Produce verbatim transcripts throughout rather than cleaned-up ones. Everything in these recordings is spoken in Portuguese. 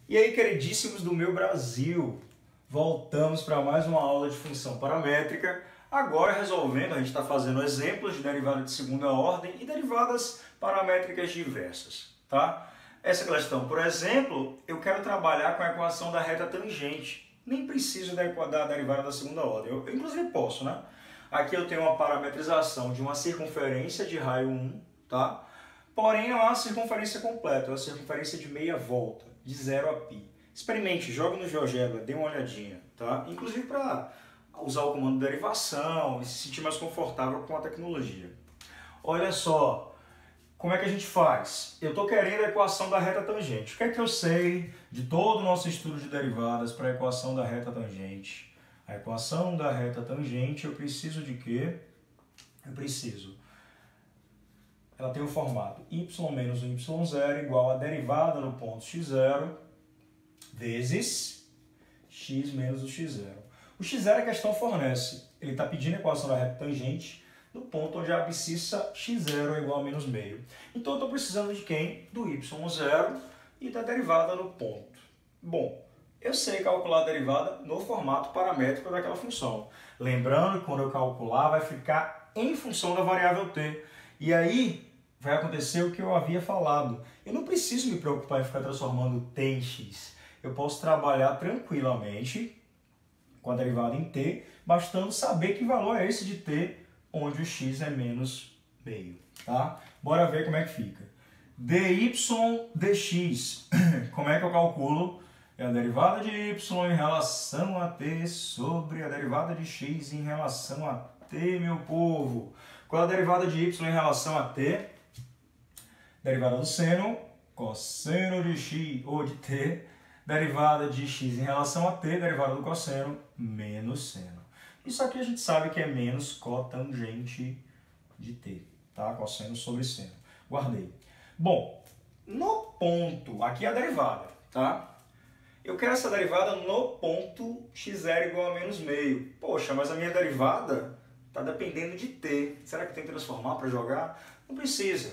E aí, queridíssimos do meu Brasil, voltamos para mais uma aula de função paramétrica, agora resolvendo, a gente está fazendo exemplos de derivada de segunda ordem e derivadas paramétricas diversas, tá? Essa questão, por exemplo, eu quero trabalhar com a equação da reta tangente, nem preciso da, da derivada da segunda ordem, eu, eu inclusive posso, né? Aqui eu tenho uma parametrização de uma circunferência de raio um, tá? Porém, não é uma circunferência completa, é uma circunferência de meia volta, de zero a π. Experimente, jogue no GeoGebra, dê uma olhadinha, tá? Inclusive para usar o comando de derivação e se sentir mais confortável com a tecnologia. Olha só, como é que a gente faz? Eu estou querendo a equação da reta tangente. O que é que eu sei de todo o nosso estudo de derivadas para a equação da reta tangente? A equação da reta tangente, eu preciso de quê? Eu preciso... Ela tem o formato y menos um y zero igual a derivada no ponto x zero vezes x menos o x zero. O x zero a questão fornece. Ele está pedindo a equação da reta tangente no ponto onde a abscissa x zero é igual a menos meio. Então eu estou precisando de quem? Do y zero e da derivada no ponto. Bom, eu sei calcular a derivada no formato paramétrico daquela função. Lembrando que quando eu calcular vai ficar em função da variável t. E aí vai acontecer o que eu havia falado. Eu não preciso me preocupar em ficar transformando t em x. Eu posso trabalhar tranquilamente com a derivada em t, bastando saber que valor é esse de t, onde o x é menos meio. Tá? Bora ver como é que fica. dy dx. Como é que eu calculo? É a derivada de y em relação a t sobre a derivada de x em relação a t, meu povo. Qual é a derivada de y em relação a t? Derivada do seno, cosseno de x ou de t, derivada de x em relação a t, derivada do cosseno, menos seno. Isso aqui a gente sabe que é menos cotangente de t, tá? Cosseno sobre seno. Guardei. Bom, no ponto, aqui é a derivada, tá? Eu quero essa derivada no ponto x zero igual a menos meio. Poxa, mas a minha derivada está dependendo de t. Será que tem que transformar para jogar? Não precisa.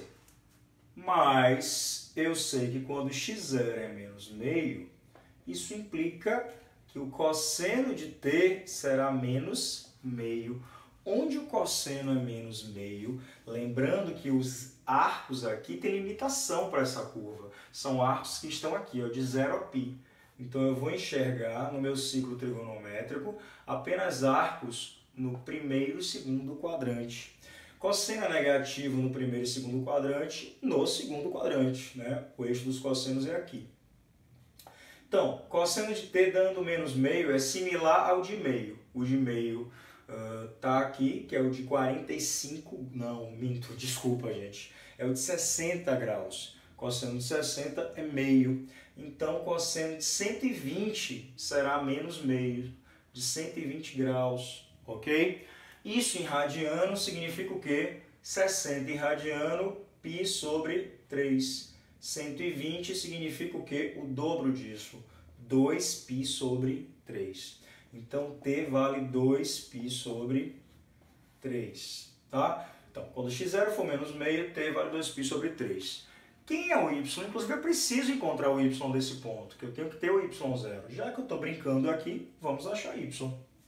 Mas eu sei que quando x zero é menos meio, isso implica que o cosseno de t será menos meio. Onde o cosseno é menos meio, lembrando que os arcos aqui têm limitação para essa curva. São arcos que estão aqui, ó, de zero a π. Então eu vou enxergar no meu ciclo trigonométrico apenas arcos no primeiro e segundo quadrante. Cosseno é negativo no primeiro e segundo quadrante, no segundo quadrante, né? O eixo dos cossenos é aqui. Então, cosseno de t dando menos meio é similar ao de meio. O de meio está uh, aqui, que é o de quarenta e cinco, não, minto, desculpa, gente. É o de sessenta graus. Cosseno de sessenta é meio. Então, cosseno de cento e vinte será menos meio, de cento e vinte graus, ok? Isso em radiano significa o quê? sessenta em radiano, π sobre três. cento e vinte significa o quê? O dobro disso, dois π sobre três. Então, t vale dois π sobre três, tá? Então, quando x zero for menos meio, t vale dois π sobre três. Quem é o y? Inclusive, eu preciso encontrar o y desse ponto, que eu tenho que ter o y zero. Já que eu estou brincando aqui, vamos achar y.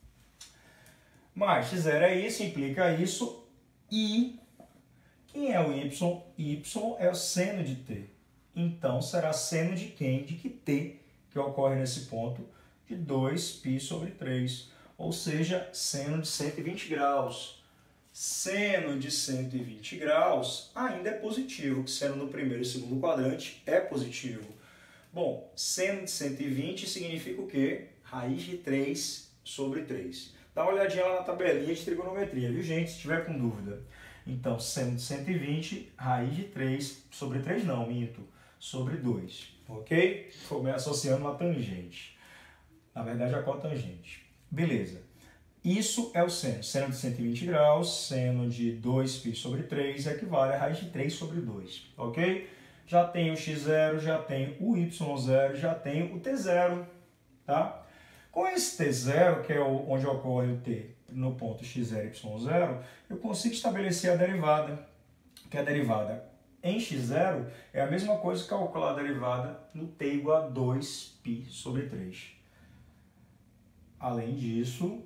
Mas x zero é isso, implica isso, e quem é o y? Y é o seno de t. Então, será seno de quem? De que t, que ocorre nesse ponto, de dois π sobre três. Ou seja, seno de cento e vinte graus. Seno de cento e vinte graus ainda é positivo, que seno no primeiro e segundo quadrante é positivo. Bom, seno de cento e vinte significa o quê? Raiz de três sobre três. Dá uma olhadinha lá na tabelinha de trigonometria, viu, gente? Se tiver com dúvida. Então, seno de cento e vinte, raiz de três sobre três não, minto, sobre dois, ok? Estou me associando uma tangente. Na verdade, a cotangente. Beleza. Isso é o seno. Seno de cento e vinte graus, seno de dois π sobre três equivale a raiz de três sobre dois, ok? Já tenho o x zero, já tenho o y zero, já tenho o t zero, tá? Com esse t zero, que é onde ocorre o t no ponto x zero, y zero, eu consigo estabelecer a derivada, que é a derivada em x zero é a mesma coisa que calcular a derivada no t igual a dois π sobre três. Além disso,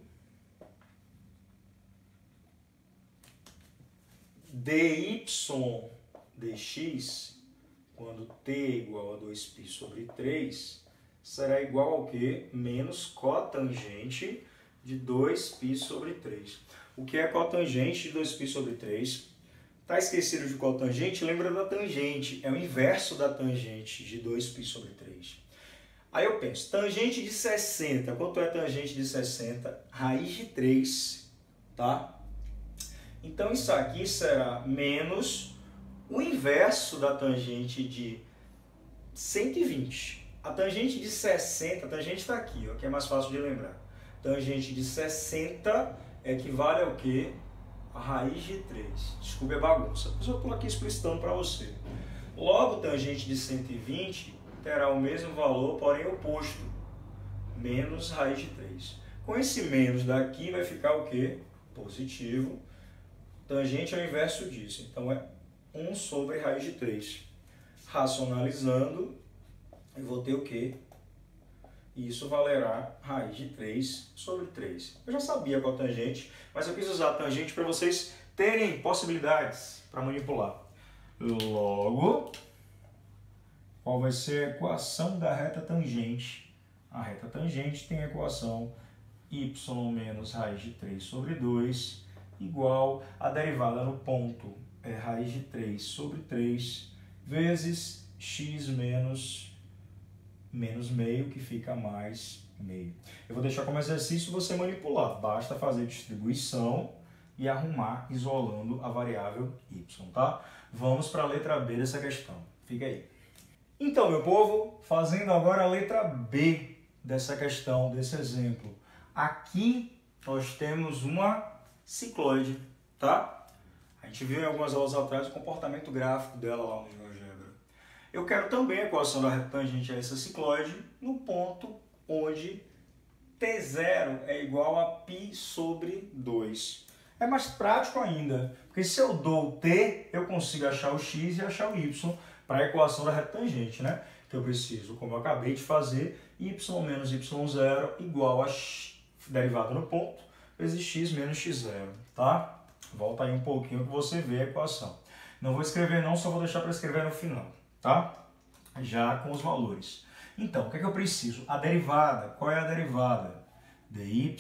dy dx, quando t é igual a dois π sobre três, será igual ao quê? Menos cotangente de dois π sobre três. O que é cotangente de dois π sobre três? Está esquecido de cotangente? Lembra da tangente. É o inverso da tangente de dois π sobre três. Aí eu penso, tangente de sessenta. Quanto é tangente de sessenta? Raiz de três. Tá? Então isso aqui será menos o inverso da tangente de cento e vinte. A tangente de sessenta, a tangente está aqui, ó, que é mais fácil de lembrar. Tangente de sessenta equivale ao quê? A raiz de três. Desculpe a bagunça, mas eu estou aqui explicitando para você. Logo, tangente de cento e vinte terá o mesmo valor, porém oposto. Menos raiz de três. Com esse menos daqui vai ficar o quê? Positivo. Tangente é o inverso disso. Então é um sobre raiz de três. Racionalizando, eu vou ter o quê? Isso valerá raiz de três sobre três. Eu já sabia qual a tangente, mas eu quis usar a tangente para vocês terem possibilidades para manipular. Logo, qual vai ser a equação da reta tangente? A reta tangente tem a equação y menos raiz de três sobre dois igual a derivada no ponto é raiz de três sobre três vezes x menos menos meio, que fica mais meio. Eu vou deixar como exercício você manipular. Basta fazer distribuição e arrumar isolando a variável y, tá? Vamos para a letra B dessa questão. Fica aí. Então, meu povo, fazendo agora a letra B dessa questão, desse exemplo. Aqui nós temos uma cicloide, tá? A gente viu em algumas aulas atrás o comportamento gráfico dela lá no GeoGebra. Eu quero também a equação da reta tangente a essa cicloide no ponto onde t zero é igual a π sobre dois. É mais prático ainda, porque se eu dou o t, eu consigo achar o x e achar o y para a equação da reta tangente, né? Então eu preciso, como eu acabei de fazer, y menos y zero igual a x, derivada no ponto, vezes x menos x zero, tá? Volta aí um pouquinho que você vê a equação. Não vou escrever não, só vou deixar para escrever no final, tá? Já com os valores. Então, o que é que eu preciso? A derivada. Qual é a derivada? dy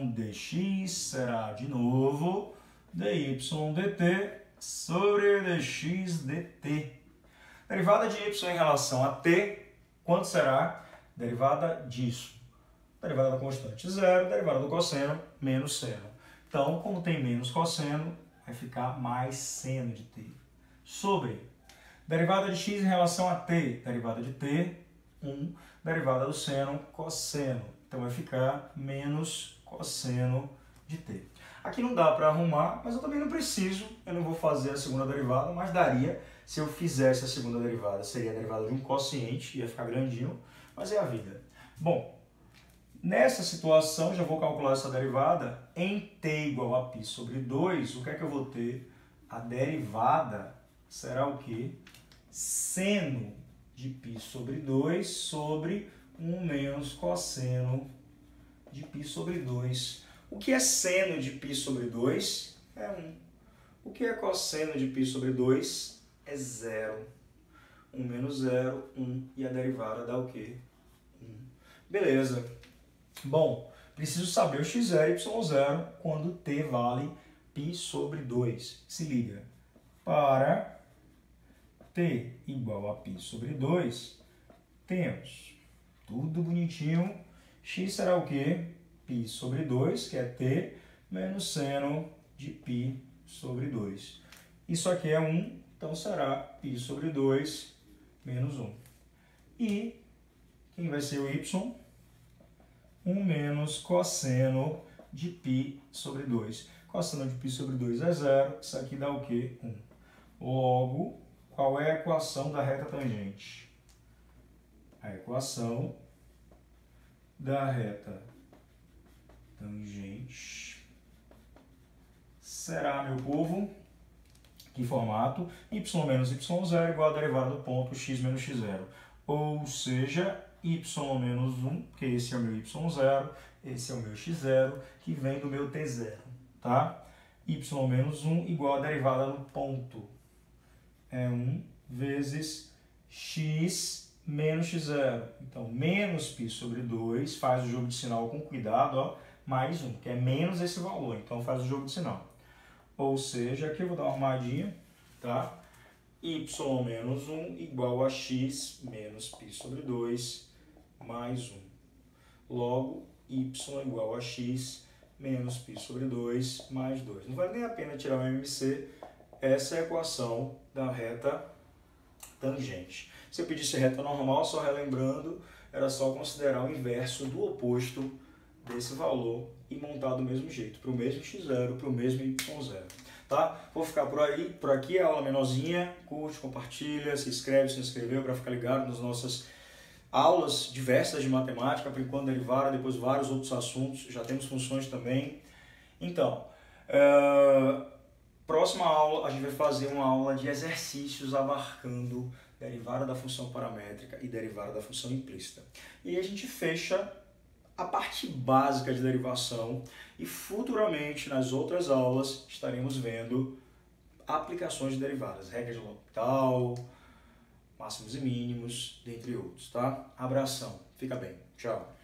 dx será, de novo, dy dt sobre dx dt. Derivada de y em relação a t, quanto será? Derivada disso. Derivada da constante zero, derivada do cosseno, menos seno. Então, como tem menos cosseno, vai ficar mais seno de t. Sobre derivada de x em relação a t, derivada de t, um, derivada do seno, cosseno. Então vai ficar menos cosseno de t. Aqui não dá para arrumar, mas eu também não preciso, eu não vou fazer a segunda derivada, mas daria se eu fizesse a segunda derivada. Seria a derivada de um quociente, ia ficar grandinho, mas é a vida. Bom, nessa situação, já vou calcular essa derivada em t igual a π sobre dois, o que é que eu vou ter? A derivada será o quê? Seno de π sobre dois sobre um menos cosseno de π sobre dois. O que é seno de π sobre dois? É um. O que é cosseno de π sobre dois? É zero. um menos zero, um. E a derivada dá o quê? um. Beleza. Bom, preciso saber o x zero e y zero quando t vale π sobre dois. Se liga. Para t igual a π sobre dois, temos tudo bonitinho. X será o quê? Π sobre dois, que é t, menos seno de π sobre dois. Isso aqui é um, então será π sobre dois menos um. E quem vai ser o y? um menos cosseno de π sobre dois. Cosseno de π sobre dois é zero, isso aqui dá o quê? um. Logo, qual é a equação da reta tangente? A equação da reta tangente será, meu povo, Que formato? Y menos y zero igual a derivada do ponto x menos x zero. Ou seja, y menos um, que esse é o meu y zero, esse é o meu x zero, que vem do meu t zero, tá? Y menos um igual a derivada do ponto. É um vezes x menos x zero. Então, menos π sobre dois, faz o jogo de sinal com cuidado, ó, mais um, que é menos esse valor, então faz o jogo de sinal. Ou seja, aqui eu vou dar uma arrumadinha, tá? Y menos um igual a x menos π sobre dois mais um. Logo, y igual a x menos π sobre dois mais dois. Não vale nem a pena tirar o M M C, essa é a equação da reta tangente. Se eu pedisse reta normal, só relembrando, era só considerar o inverso do oposto desse valor e montar do mesmo jeito, para o mesmo x zero, para o mesmo y zero. Tá? Vou ficar por aí, por aqui, a aula menorzinha, curte, compartilha, se inscreve, se inscreveu para ficar ligado nas nossas aulas diversas de matemática, por enquanto derivada, depois vários outros assuntos, já temos funções também. Então, uh, próxima aula a gente vai fazer uma aula de exercícios abarcando derivada da função paramétrica e derivada da função implícita. E a gente fecha a parte básica de derivação e futuramente nas outras aulas estaremos vendo aplicações de derivadas, regra de L'Hopital, máximos e mínimos, dentre outros, tá? Abração, fica bem, tchau.